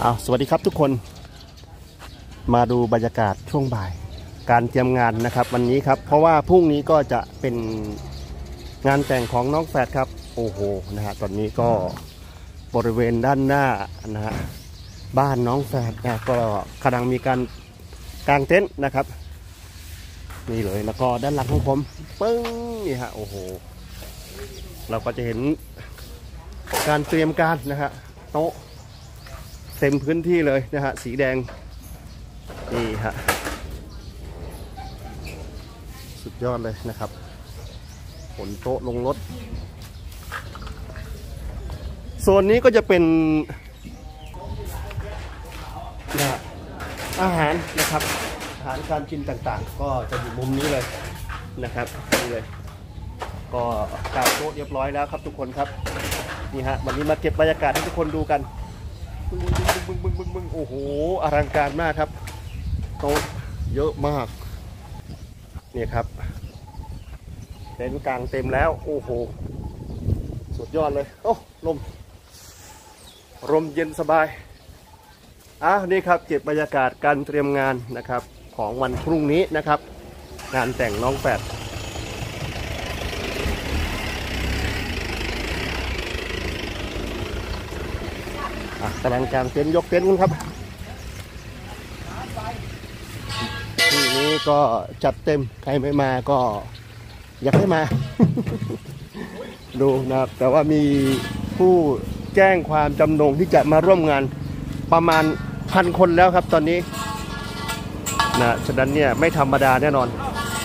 สวัสดีครับทุกคนมาดูบรรยากาศช่วงบ่ายการเตรียมงานนะครับวันนี้ครับเพราะว่าพรุ่งนี้ก็จะเป็นงานแต่งของน้องแฝดครับโอ้โหนะฮะตอนนี้ก็บริเวณด้านหน้านะฮะบ้านน้องแฝดนะก็กำลังมีการกางเต็นท์นะครับนี่เลยแล้วก็ด้านหลังของผมปึ้งนี่ฮะโอ้โหเราก็จะเห็นการเตรียมการนะฮะโต๊ะเต็มพื้นที่เลยนะฮะสีแดงนี่ฮะสุดยอดเลยนะครับขนโต๊ะลงรถโซนนี้ก็จะเป็นอาหารนะครับอาหารการกินต่างๆก็จะอยู่มุมนี้เลยนะครับนี่เลยก็กางโต๊ะเรียบร้อยแล้วครับทุกคนครับนี่ฮะวันนี้มาเก็บบรรยากาศให้ทุกคนดูกันบึ้งโอ้โหอลังการมากครับโต๊ะเยอะมากเนี่ยครับเต็นท์กลางเต็มแล้วโอ้โหสุดยอดเลยโอ้ลมเย็นสบายนี่ครับเก็บบรรยากาศการเตรียมงานนะครับของวันพรุ่งนี้นะครับงานแต่งน้องแฝดกำลังกางเต็นท์ยกเต็นท์กันครับที่นี้ก็จัดเต็มใครไม่มาก็อยากให้มา ดูนะครับแต่ว่ามีผู้แจ้งความจำนงที่จะมาร่วมงานประมาณ1,000 คนแล้วครับตอนนี้นะฉะนั้นเนี่ยไม่ธรรมดาแน่นอน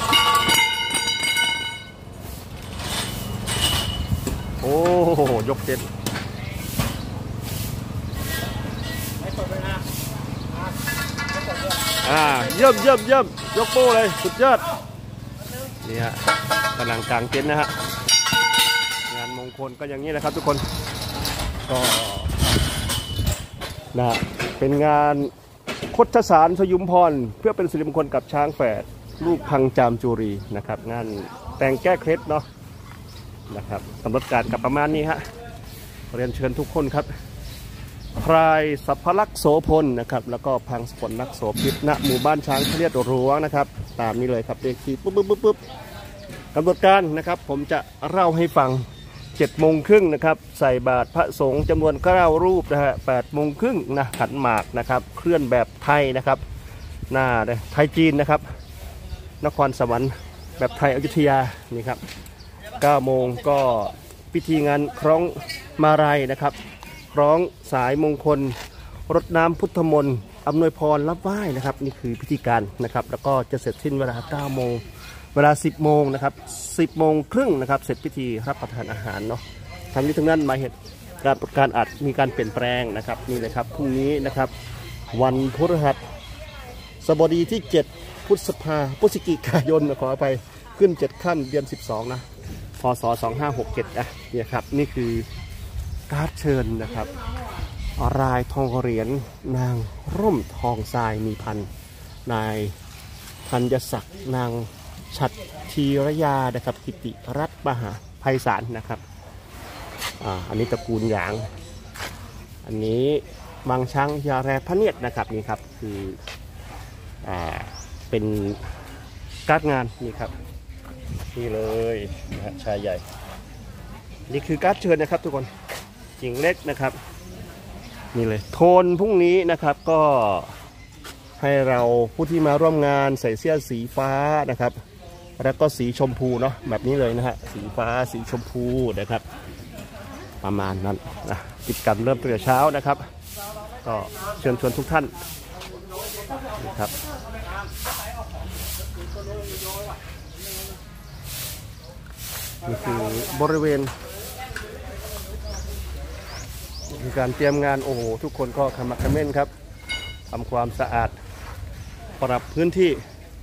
โอ้โหยกเต็นท์เยี่ยมยกโป้เลยสุดยอดนี่ฮะกำลังกางเต็นท์นะฮะงานมงคลก็อย่างนี้แหละครับทุกคนก็นะเป็นงานคดสารสยุมพรเพื่อเป็นสิริมงคลกับช้างแฝดลูกพังจามจุรีนะครับงานแต่งแก้เคล็ดเนาะนะครับกำหนดการกับประมาณนี้ฮะเรียนเชิญทุกคนครับพรายสัพพลักษณ์โสพลนะครับแล้วก็พังสกลนักโสภิตณหมู่บ้านช้างเรียดหลวงนะครับตามนี้เลยครับเลขที่ปุ๊บกำหนดการนะครับผมจะเล่าให้ฟัง7:30นะครับใส่บาตรพระสงฆ์จำนวน9 รูปนะฮะ8:30นะขันหมากนะครับเคลื่อนแบบไทยนะครับหน้าไทยจีนนะครับนครสวรรค์แบบไทยอยุธยานี่ครับ9 โมงก็พิธีงานคล้องมาลัยนะครับร้องสายมงคลรดน้ำพุทธมนต์อำนวยพรรับไหว้นะครับนี่คือพิธีการนะครับแล้วก็จะเสร็จสิ้นเวลา9 โมงเวลา10 โมงนะครับ10:30นะครับเสร็จพิธีรับประทานอาหารเนาะทั้งนี้ทั้งนั้นมาเหตุการอาจมีการเปลี่ยนแปลงนะครับนี่เลยครับพรุ่งนี้นะครับวันพฤหัสบดีที่7 พฤศจิกายนขออภัยขึ้น7 ค่ำเดือน12นะพศ2567เนี่ยครับนี่คือการ์ดเชิญนะครับรายทองเหรียญนางร่มทองทรายมีพันนายธัญศักดิ์นางฉัตรธีรยานะครับกิติรัตน์มหาไพศาลนะครับอันนี้ตระกูลหยางอันนี้บางช้างยาแรพระเนียดนะครับนี่ครับคือเป็นการ์ดงานนี่ครับนี่เลยนะฮะชายใหญ่นี่คือการ์ดเชิญนะครับทุกคนหญิงเล็กนะครับนี่เลยโทนพรุ่งนี้นะครับก็ให้เราผู้ที่มาร่วมงานใส่เสื้อสีฟ้านะครับแล้วก็สีชมพูเนาะแบบนี้เลยนะฮะสีฟ้าสีชมพูนะครับประมาณนั้นนะกิจกรรมเริ่มตั้งแต่เช้านะครับก็เชิญชวนทุกท่านนะครับนี่คือบริเวณมีการเตรียมงานโอ้โหทุกคนก็ขมักเขม้นครับทำความสะอาดปรับพื้นที่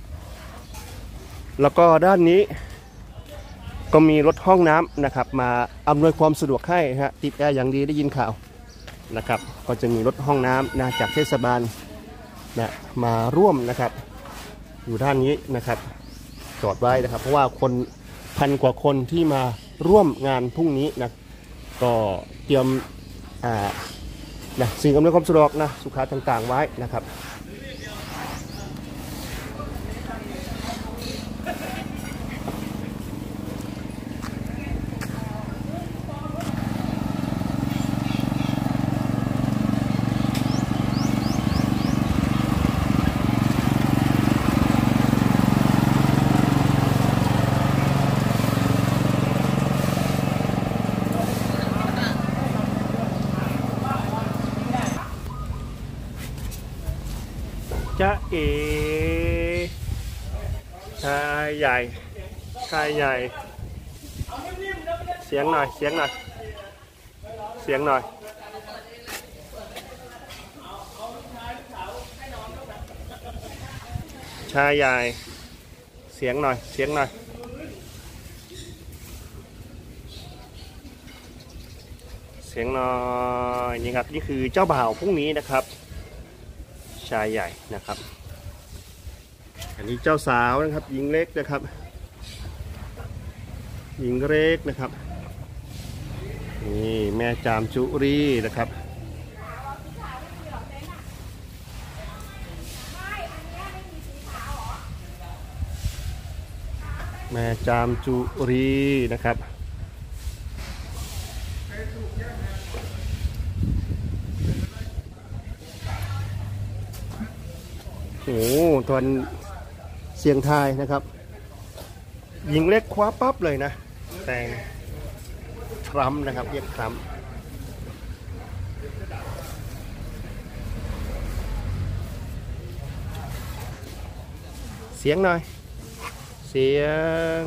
แล้วก็ด้านนี้ก็มีรถห้องน้ำนะครับมาอำนวยความสะดวกให้ฮะติดแอร์อย่างดีได้ยินข่าวนะครับก็จะมีรถห้องน้ำนะจากเทศบาลนะมาร่วมนะครับอยู่ด้านนี้นะครับจอดไว้นะครับเพราะว่าคน1,000 กว่าคนที่มาร่วมงานพรุ่งนี้นะก็เตรียมนะสิ่งอำนวยความสะดวกนะสุขาต่างๆไว้นะครับจ๊ะเอ๋ชายใหญ่ชายใหญ่เสียงหน่อยเสียงหน่อยเสียงหน่อยชายใหญ่เสียงหน่อยเสียงหน่อยเสียงหน่อยนี่ครับนี่คือเจ้าบ่าวพรุ่งนี้นะครับชายใหญ่นะครับอันนี้เจ้าสาวนะครับหญิงเล็กนะครับหญิงเล็กนะครับนี่แม่จามจุรีนะครับแม่จามจุรีนะครับโอ้ตอนเสียงทายนะครับหญิงเล็กคว้าปั๊บเลยนะแต่งทรัมป์นะครับเรียกทรัมป์เสียงหน่อยเสียง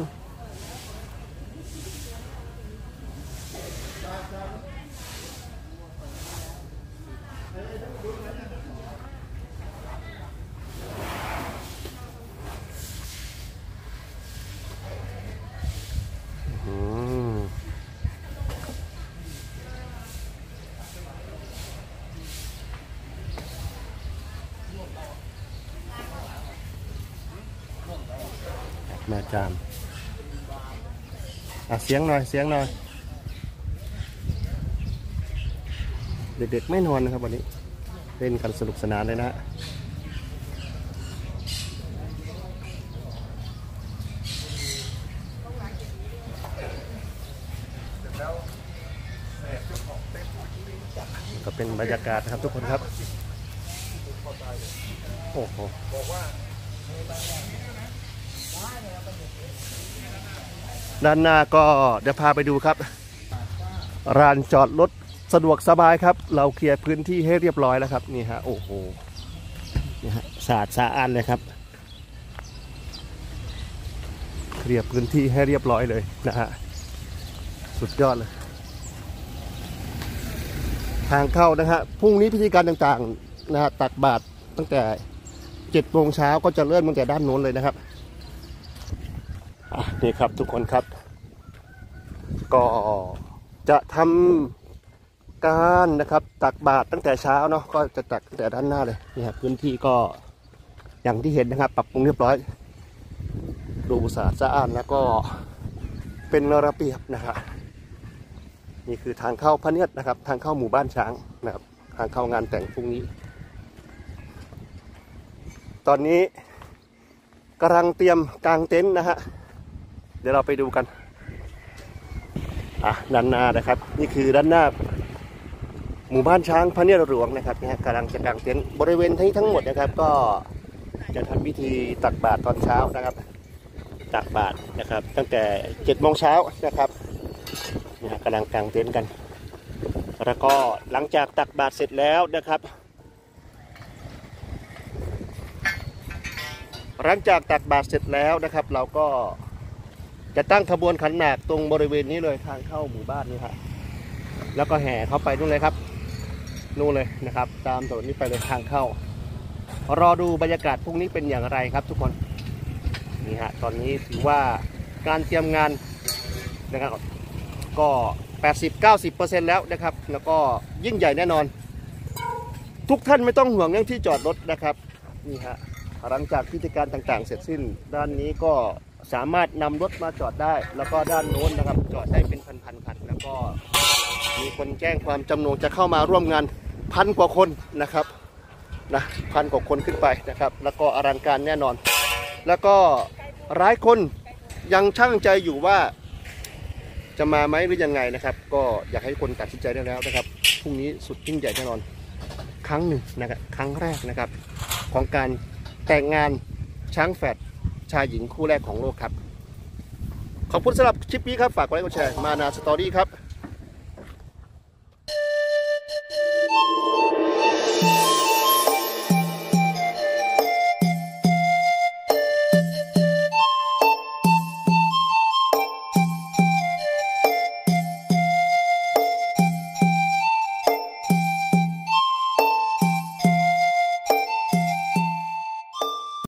มาจามเสียงหน่อยเสียงหน่อยเด็กๆไม่นอนนะครับวันนี้เล่นกันสนุกสนานเลยนะก็เป็นบรรยากาศนะครับทุกคนครับโอ้โหด้านหน้าก็เดี๋ยวพาไปดูครับลานจอดรถสะดวกสบายครับเราเคลียร์พื้นที่ให้เรียบร้อยแล้วครับนี่ฮะโอ้โหนี่ฮะสะอาดสะอ้านเลยครับเคลียร์พื้นที่ให้เรียบร้อยเลยนะฮะสุดยอดเลยทางเข้านะฮะพรุ่งนี้พิธีการต่างๆนะฮะตักบาตรตั้งแต่7 โมงเช้าก็จะเริ่มตั้งแต่ด้านโน้นเลยนะครับนี่ครับทุกคนครับก็จะทำการนะครับตักบาตรตั้งแต่เช้าเนาะก็จะตักตั้งแต่ด้านหน้าเลยนี่ครับพื้นที่ก็อย่างที่เห็นนะครับปรับปรุงเรียบร้อยดูสะอาดสะอ้านแล้วก็เป็นระเบียบนะครับนี่คือทางเข้าพระเนียดนะครับทางเข้าหมู่บ้านช้างนะครับทางเข้างานแต่งพรุ่งนี้ตอนนี้กำลังเตรียมกางเต็นท์นะฮะเดี๋ยวเราไปดูกันด้านหน้านะครับนี่คือด้านหน้าหมู่บ้านช้างพระเนียดหลวงนะครับนี่กำลังจะกางเต็นท์บริเวณทั้งหมดนะครับก็จะทำพิธีตักบาตรตอนเช้านะครับตักบาตรนะครับตั้งแต่7 โมงเช้านะครับนี่กำลังกางเต็นท์กันแล้วก็หลังจากตักบาตรเสร็จแล้วนะครับหลังจากตักบาตรเสร็จแล้วนะครับเราก็จะตั้งขบวนขันหมากตรงบริเวณนี้เลยทางเข้าหมู่บ้านนี่ครับแล้วก็แห่เข้าไปนู่นเลยครับนู่นเลยนะครับตามถนนนี้ไปเลยทางเข้ารอดูบรรยากาศพรุ่งนี้เป็นอย่างไรครับทุกคนนี่ฮะตอนนี้ถือว่าการเตรียมงานนะครับก็ 80-90% แล้วนะครับแล้วก็ยิ่งใหญ่แน่นอนทุกท่านไม่ต้องห่วงเรื่องที่จอดรถนะครับนี่ฮะหลังจากพิธีการต่างๆเสร็จสิ้นด้านนี้ก็สามารถนำรถมาจอดได้แล้วก็ด้านโน้นนะครับจอดได้เป็นพันๆคันแล้วก็มีคนแจ้งความจำนงจะเข้ามาร่วมงาน 1,000 กว่าคนนะครับนะ1,000 กว่าคนขึ้นไปนะครับแล้วก็อลังการแน่นอนแล้วก็หลายคนยังชั่งใจอยู่ว่าจะมาไหมหรือยังไงนะครับก็อยากให้คนตัดสินใจได้แล้วนะครับพรุ่งนี้สุดยิ่งใหญ่แน่นอนครั้งหนึ่งนะครับครั้งแรกนะครับของการแต่งงานช้างแฝดชายหญิงคู่แรกของโลกครับขอบคุณสำหรับคลิปนี้ครับฝากกดไลค์กดแชร์มานาสตอรี่ครับ